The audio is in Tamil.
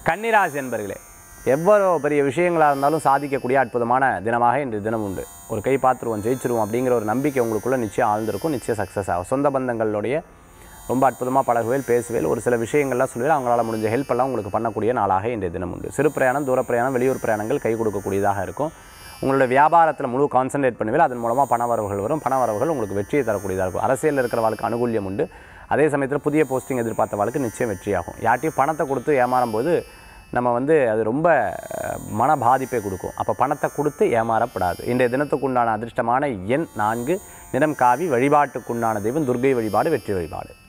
கன்னிராசி என்பர்களே, எவ்வளோ பெரிய விஷயங்களாக இருந்தாலும் சாதிக்கக்கூடிய அற்புதமான தினமாக இன்று தினம் உண்டு. ஒரு கை பார்த்துருவோம், ஜெயிச்சிருவோம் அப்படிங்கிற ஒரு நம்பிக்கை உங்களுக்குள்ளே நிச்சயம் ஆழ்ந்திருக்கும். நிச்சயம் சக்ஸஸ் ஆகும். சொந்த பந்தங்களுடைய ரொம்ப அற்புதமாக பழகுவேல், பேசுவேல், ஒரு சில விஷயங்கள்லாம் சொல்லுவேல், அவங்களால முடிஞ்ச ஹெல்ப் எல்லாம் உங்களுக்கு பண்ணக்கூடிய நாளாக இன்றைய தினம் உண்டு. சிறு பிரயாணம், தூர பிரயாணம், வெளியூர் பிரயாணங்கள் கை கொடுக்கக்கூடியதாக இருக்கும். உங்களோட வியாபாரத்தில் முழு கான்சன்ட்ரேட் பண்ணுவேல், அதன் மூலமாக பணவரவுகள் வரும். பணவரவுகள் உங்களுக்கு வெற்றியை தரக்கூடியதாக இருக்கும். அரசியலில் இருக்கிறவர்களுக்கு அனுகூல்யம் உண்டு. அதே சமயத்தில் புதிய போஸ்டிங் எதிர்பார்த்தவர்களுக்கு நிச்சயம் வெற்றியாகும். யார்ட்டையும் பணத்தை கொடுத்து ஏமாறும் போது நம்ம அது ரொம்ப மன பாதிப்பை கொடுக்கும். அப்போ பணத்தை கொடுத்து ஏமாறப்படாது. இன்றைய தினத்துக்குண்டான அதிர்ஷ்டமான எண் 4, நிறம் காவி. வழிபாட்டுக்குண்டான தெய்வம் துர்க்கை வழிபாடு, வெற்றி வழிபாடு.